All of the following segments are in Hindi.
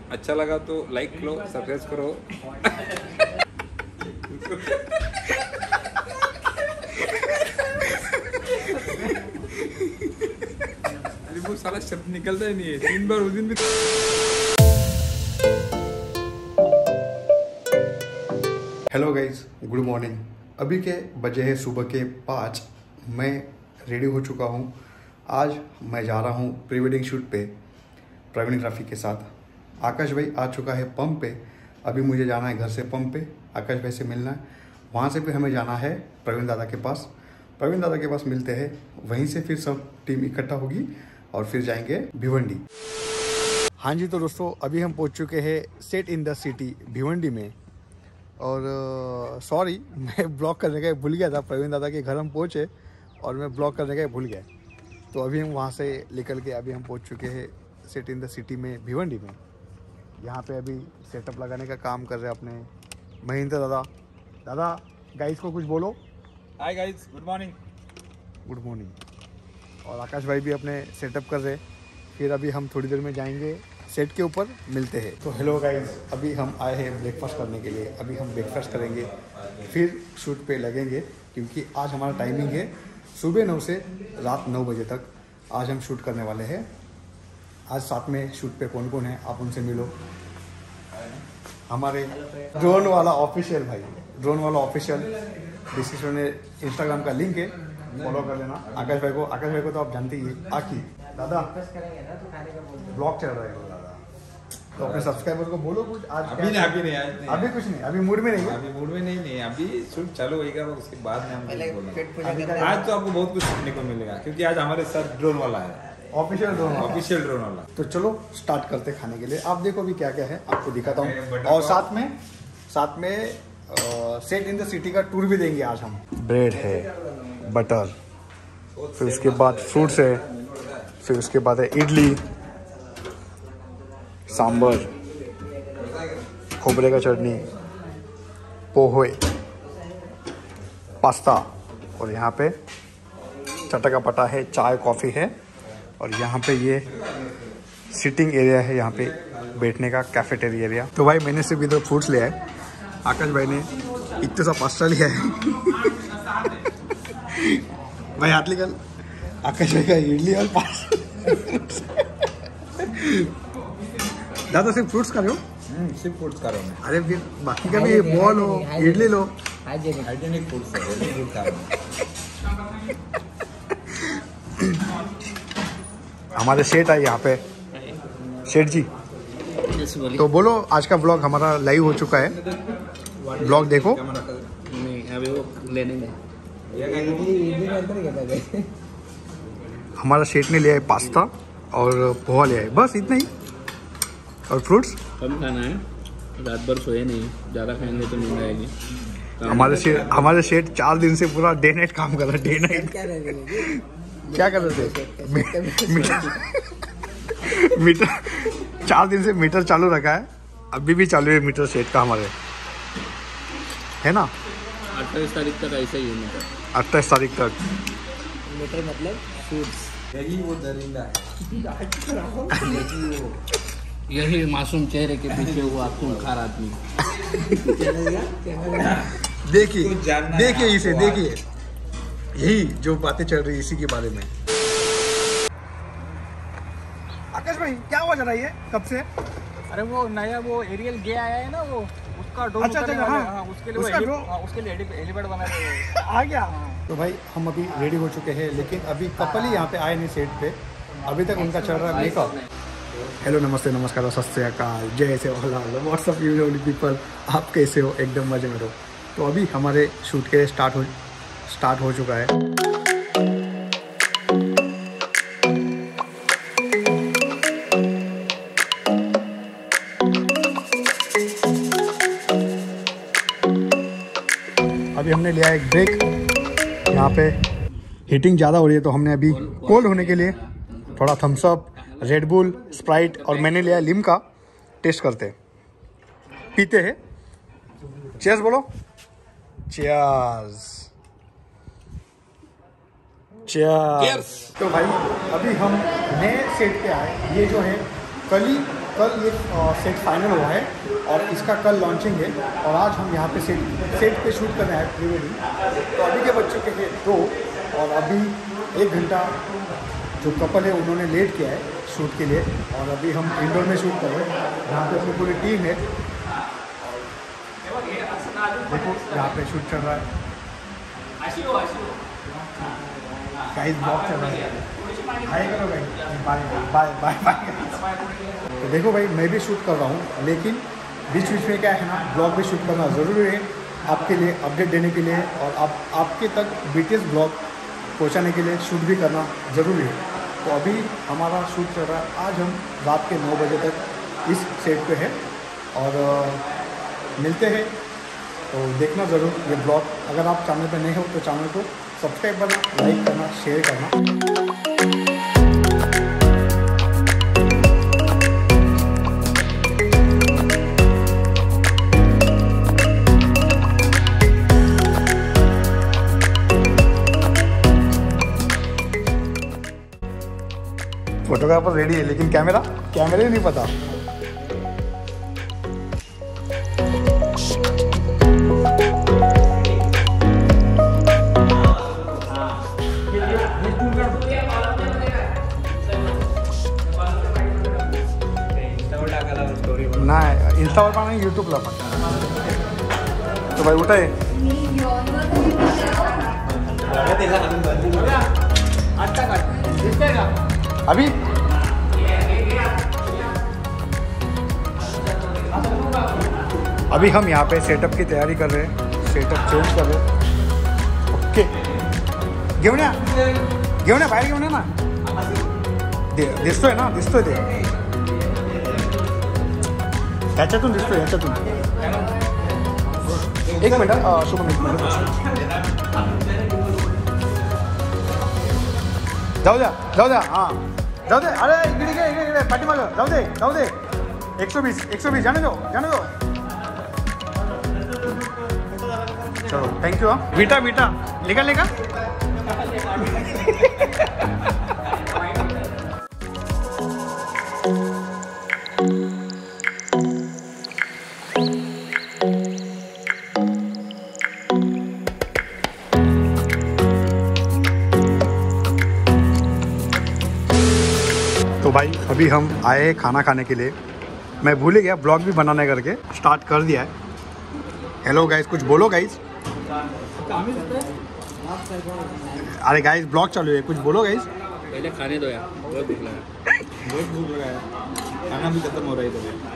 अच्छा लगा तो लाइक करो, सब्सक्राइब करो। अरे वो साला शब्द निकलता ही नहीं है, 3 बार उस दिन भी। Hello guys, good morning. अभी के बजे है सुबह के 5। मैं रेडी हो चुका हूँ। आज मैं जा रहा हूँ प्री वेडिंग शूट पे प्रवीण ग्राफिक के साथ। आकाश भाई आ चुका है पंप पे। अभी मुझे जाना है घर से पंप पे, आकाश भाई से मिलना है। वहाँ से फिर हमें जाना है प्रवीण दादा के पास। प्रवीण दादा के पास मिलते हैं, वहीं से फिर सब टीम इकट्ठा होगी और फिर जाएंगे भिवंडी। हाँ जी, तो दोस्तों अभी हम पहुँच चुके हैं set in the city Bhiwandi में। और सॉरी, मैं ब्लॉग करने का भूल गया था। प्रवीण दादा के घर हम पहुँचे और मैं ब्लॉग करने का भूल गया। तो अभी हम वहाँ से निकल के अभी हम पहुँच चुके हैं सेट इन द सिटी में भिवंडी में। यहाँ पे अभी सेटअप लगाने का काम कर रहे हैं अपने महेंद्र दादा। दादा गाइस को कुछ बोलो। Hi guys, good morning. Good morning. और आकाश भाई भी अपने सेटअप कर रहे हैं। फिर अभी हम थोड़ी देर में जाएंगे सेट के ऊपर, मिलते हैं। तो हेलो गाइस, अभी हम आए हैं ब्रेकफास्ट करने के लिए। अभी हम ब्रेकफास्ट करेंगे, फिर शूट पे लगेंगे, क्योंकि आज हमारा टाइमिंग है सुबह 9 से रात 9 बजे तक। आज हम शूट करने वाले हैं। आज साथ में शूट पे कौन कौन है आप उनसे मिलो। हमारे ड्रोन वाला ऑफिशियल भाई, ड्रोन वाला ऑफिशियल, डिस्क्रिप्शन में इंस्टाग्राम का लिंक है, फॉलो कर लेना। आकाश भाई को तो आप जानते ही हैं। आकी दादा ब्लॉग चल रहा है दादा, तो अपने सब्सक्राइबर को बोलो कुछ। आज अभी नहीं, अभी कुछ नहीं, अभी मूड में नहीं है। अभी मूड में नहीं, अभी शूट चालू होगा, उसके बाद में हम बोलेंगे। आज तो आपको बहुत कुछ सीखने को मिलेगा, क्योंकि आज हमारे साथ ड्रोन वाला है, ऑफिशियल ड्रोन वाला। तो चलो स्टार्ट करते खाने के लिए। आप देखो अभी क्या क्या है, आपको दिखाता हूँ। और साथ में सेट इन द सिटी का टूर भी देंगे आज हम। ब्रेड है, बटर, फिर उसके बाद फ्रूट्स है, फिर उसके बाद है इडली, सांबर, खोबरे का चटनी, पोहे, पास्ता, और यहाँ पे चटका पटा है, चाय कॉफ़ी है। और यहाँ पे ये सिटिंग एरिया है, यहाँ पे बैठने का कैफेटेरिया एरिया। तो भाई मैंने सिर्फ इधर फ्रूट्स लिया है, आकाश भाई ने इतना सा पास्ता लिया है। भाई हाथ निकल। आकाश भाई का इडली और पास्ता। दादा सिर्फ फ्रूट्स खा रहे हो? सिर्फ फ्रूट्स खा रहा हूँ। अरे फिर बाकी का भी बॉल लो, इडली लो। हाइजेनिक फूड्स है, हेल्दी फूड खा रहा हूँ। हमारे सेठ है यहाँ पे, सेठ जी। तो बोलो, आज का ब्लॉग हमारा लाइव हो चुका है, ब्लॉग देखो। नहीं अभी वो लेने में हमारा सेठ ने लिया है पास्ता और पोहा लिया है, बस इतना ही। और फ्रूट्स कम खाना है, रात भर सोए नहीं, ज़्यादा खाएंगे तो नींद आएगी। हमारे सेठ 4 दिन से पूरा डे नाइट काम कर रहा है। डे नाइट क्या कर रहे थे? मीटर 4 दिन से मीटर चालू रखा है, अभी भी चालू है मीटर सेट का हमारे, है ना। 28 तारीख तक ऐसा ही है मीटर। 28 तारीख तक मीटर मतलब फूड्स। यही वो दरिंदा है, यही मासूम चेहरे के पीछे हुआ खूंखार आदमी। देखिए इसे, देखिए यही जो बातें चल रही है इसी के बारे में। आकाश भाई क्या हुआ जरा ये कब से? अरे वो नया वो एरियल गे आया है ना, वो उसका ड्रोन। अच्छा, हाँ, उसके लिए हेलीपैड बना है, आ गया। तो भाई हम अभी रेडी हो चुके हैं, लेकिन अभी कपल ही यहाँ पे आए नहीं सेट पे। अभी तक उनका चल रहा है मेकअप। हेलो, नमस्ते, नमस्कार, सत श्री अकाल, जय से व्हाट्सअप यू पीपल, आप कैसे हो? एकदम मजे में रहो। तो अभी हमारे शूट के स्टार्ट हो चुका है। अभी हमने लिया एक ब्रेक। यहाँ पे हीटिंग ज़्यादा हो रही है, तो हमने अभी कोल्ड होने के लिए थोड़ा Thums Up, Red Bull, Sprite और मैंने लिया लिम्का। टेस्ट करते, पीते हैं। चीयर्स बोलो। Cheers, cheers. तो भाई अभी हम नए सेट पे आए। ये जो है कली कल ये सेट फाइनल हुआ है और इसका कल लॉन्चिंग है और आज हम यहाँ पे सेट पे शूट कर रहे हैं प्री वेडिंग। तो अभी के बच्चों के लिए 2 और अभी 1 घंटा जो कपल है उन्होंने लेट किया है शूट के लिए और अभी हम इंडोर में शूट कर रहे हैं जहाँ पे अपनी पूरी टीम है। देखो यहाँ पे शूट चल रहा है, गाइस ब्लॉग चल रहा है। हाय करो भाई, बाय बाय बाय बाय। तो देखो भाई मैं भी शूट कर रहा हूँ, लेकिन बीच बीच में क्या है ना ब्लॉग भी शूट करना ज़रूरी है आपके लिए, अपडेट देने के लिए और आपके तक BTS ब्लॉग पहुँचाने के लिए शूट भी करना ज़रूरी है। तो अभी हमारा शूट चल रहा है, आज हम रात के 9 बजे तक इस सेट पे है और मिलते हैं। तो देखना ज़रूर ये ब्लॉग। अगर आप चैनल पे नए हो तो चैनल को सब्सक्राइब करना, लाइक करना, शेयर करना। फोटोग्राफर रेडी है लेकिन कैमरे नहीं पता। नाही इंस्टावर पण आणि यूट्यूबला पण। तो भाई उठा है अभी हम यहाँ पे सेटअप की तैयारी कर रहे हैं, सेटअप चेंज कर रहे हैं। ओके घेऊन या बाहेर घेऊन या ना, दिसतोय ना, दिसतोय ते ह्याच्यातून दिसतोय, ह्याच्यातून। एक मिनिट शुभम, एक मिनिट जाऊ द्या हां जाऊ दे। अरे इकडे पाठीमागं जाऊ दे 120 जाने दो। चलो थैंक यू। हाँ बीटा निकलने का। तो भाई अभी हम आए खाना खाने के लिए। मैं भूल ही गया ब्लॉग भी बनाने करके स्टार्ट कर दिया है। हेलो गाइस, कुछ बोलो गाइस। अरे गाइस ब्लॉग चालू है, कुछ बोलो गाइस। पहले खाने दो यार, बहुत भूख लगा है। खाना भी खत्म हो रहा है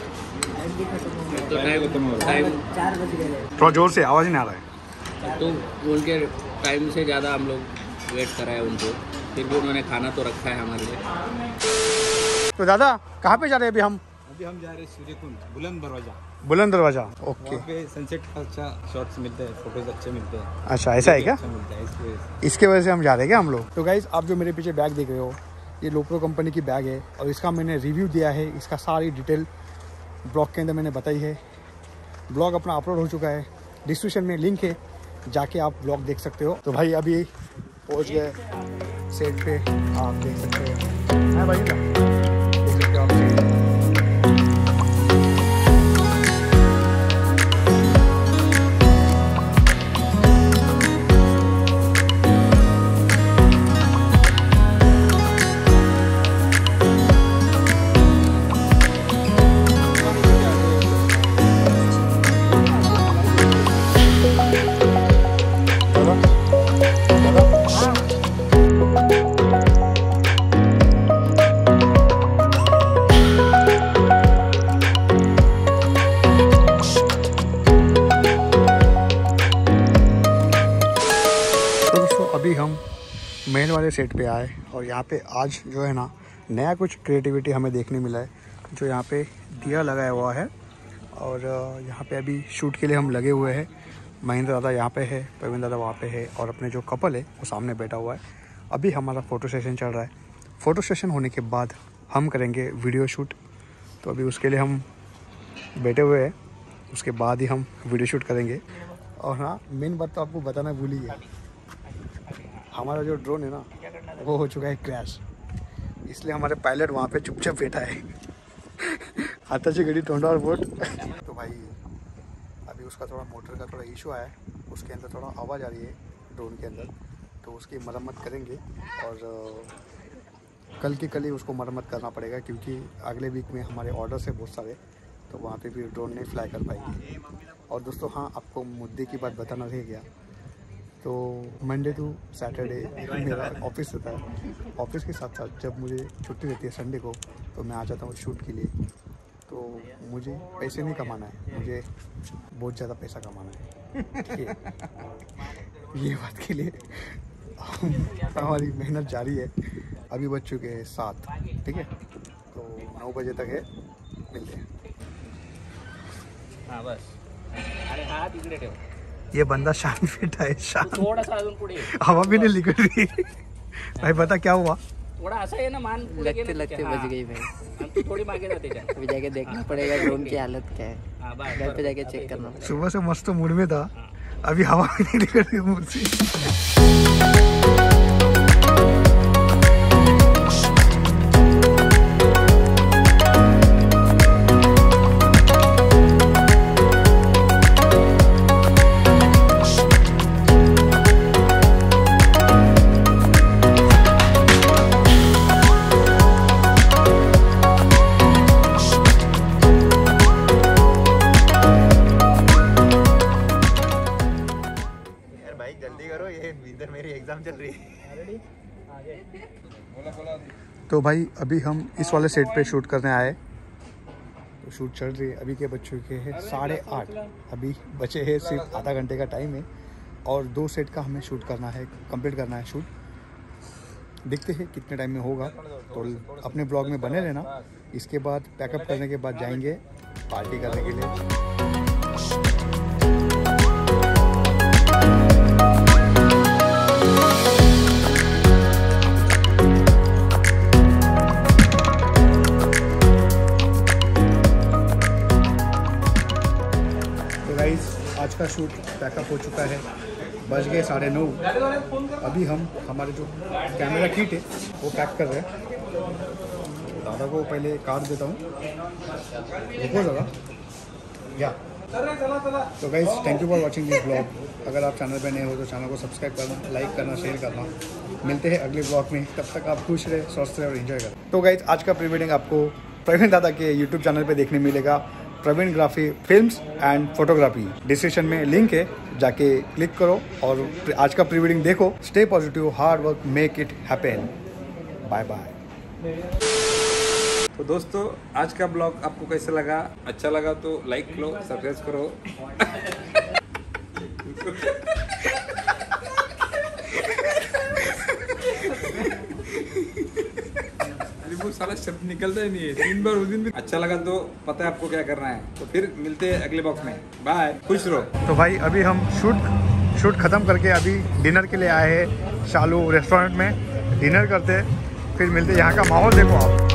तो टाइम 4 बज गए। थोड़ा जोर से, आवाज़ नहीं आ रहा है। तो उनके टाइम से ज़्यादा हम लोग वेट कराए उनको, फिर भी उन्होंने खाना तो रखा है हमारे लिए। तो दादा कहाँ पे जा रहे हैं अभी हम? अभी हम जा रहे हैं सूर्यकुंड, बुलंद दरवाजा। ओके, वहाँ पे सनसेट का अच्छा शॉट्स मिलते हैं, फोटोज अच्छे मिलते हैं। अच्छा ऐसा है क्या? अच्छा मिलता है, इसके वजह से हम जा रहे हैं क्या हम लोग? तो गाइज आप जो मेरे पीछे बैग देख रहे हो, ये लोप्रो कंपनी की बैग है और इसका मैंने रिव्यू दिया है। इसका सारी डिटेल ब्लॉग के अंदर मैंने बताई है। ब्लॉग अपना अपलोड हो चुका है, डिस्क्रिप्शन में लिंक है, जाके आप ब्लॉग देख सकते हो। तो भाई अभी पहुँच गए सेट पे, आप देख सकते हो। है भाई ना, देख सकते हो आप सेट। अभी हम मेन वाले सेट पे आए और यहाँ पे आज जो है ना नया कुछ क्रिएटिविटी हमें देखने मिला है। जो यहाँ पे दिया लगाया हुआ है और यहाँ पे अभी शूट के लिए हम लगे हुए हैं। महेंद्र दादा यहाँ पे है, प्रवीण दादा वहाँ पे है और अपने जो कपल है वो सामने बैठा हुआ है। अभी हमारा फ़ोटो सेशन चल रहा है। फ़ोटो सेशन होने के बाद हम करेंगे वीडियो शूट। तो अभी उसके लिए हम बैठे हुए हैं, उसके बाद ही हम वीडियो शूट करेंगे। और हाँ, मेन बात तो आपको बताना भूल ही गया, हमारा जो ड्रोन है ना वो हो चुका है क्रैश। इसलिए हमारे पायलट वहाँ पे चुपचाप बैठा है। हाथाची घडी तोंडावर बोट। तो भाई अभी उसका थोड़ा मोटर का थोड़ा इशू आया है, उसके अंदर थोड़ा आवाज़ आ रही है ड्रोन के अंदर, तो उसकी मरम्मत करेंगे और कल ही उसको मरम्मत करना पड़ेगा, क्योंकि अगले वीक में हमारे ऑर्डर्स है बहुत सारे, तो वहाँ पे भी ड्रोन नहीं फ्लाई कर पाएंगे। और दोस्तों हाँ, आपको मुद्दे की बात बताना रह गया, तो मंडे टू सैटरडे मेरा ऑफिस रहता है। ऑफिस के साथ साथ जब मुझे छुट्टी रहती है संडे को, तो मैं आ जाता हूँ शूट के लिए। तो मुझे पैसे नहीं कमाना है, मुझे बहुत ज़्यादा पैसा कमाना है, ठीक है। ये बात के लिए हमारी मेहनत जारी है। अभी बज चुके हैं 7, ठीक है, तो 9 बजे तक है, मिलते हैं। हाँ बस, अरे हाथ इकडे ठेव। ये बंदा शांत बैठा है, शांत, थोड़ा सा अजून पुढे, हवा भी नहीं निकल रही। भाई बता क्या हुआ? थोड़ा असं है ना, मान लगते बज गई भाई। हम तो थोड़ी मागे जाते क्या? अभी जाके देखना पड़ेगा ड्रोन की हालत क्या है, हाँ बस, घर पे जाके चेक करना पड़ेगा। सुबह से मस्त मूड में था, अभी हवा भी नहीं निकल रही मुंह से। तो भाई अभी हम इस वाले सेट पे शूट करने आए, तो शूट चल रही है। अभी के बज चुके हैं 8:30, अभी बचे हैं सिर्फ आधा घंटे का टाइम है, और 2 सेट का हमें शूट करना है, कंप्लीट करना है शूट। देखते हैं कितने टाइम में होगा, तो अपने ब्लॉग में बने रहना। इसके बाद पैकअप करने के बाद जाएंगे पार्टी करने के लिए। आज का शूट पैकअप हो चुका है, बज गए 9:30। अभी हम हमारे जो कैमरा किट है वो पैक कर रहे हैं। दादा को पहले कार्ड देता हूँ, रुको ज़रा या। तो guys thank you for watching this blog. अगर आप चैनल पे नए हो तो चैनल को सब्सक्राइब करना, लाइक करना, शेयर करना। मिलते हैं अगले ब्लॉग में, तब तक आप खुश रहे, स्वस्थ रहे और एंजॉय करें। तो गाइस आज का प्री वेडिंग आपको प्रवीण दादा के यूट्यूब चैनल पे देखने मिलेगा, Praveen graphy films and photography. Description में लिंक है, जाके क्लिक करो और आज का प्री वेडिंग देखो। Stay positive, hard work, make it happen. Bye bye. तो दोस्तों आज का ब्लॉग आपको कैसा लगा? अच्छा लगा तो लाइक करो, सब्सक्राइब करो। वो सारा शब्द निकलता ही नहीं है 3 बार उस दिन भी। अच्छा लगा तो पता है आपको क्या करना है, तो फिर मिलते हैं अगले बॉक्स में। बाय, खुश रहो। तो भाई अभी हम शूट खत्म करके अभी डिनर के लिए आए हैं शालू रेस्टोरेंट में। डिनर करते फिर मिलते। यहाँ का माहौल देखो आप।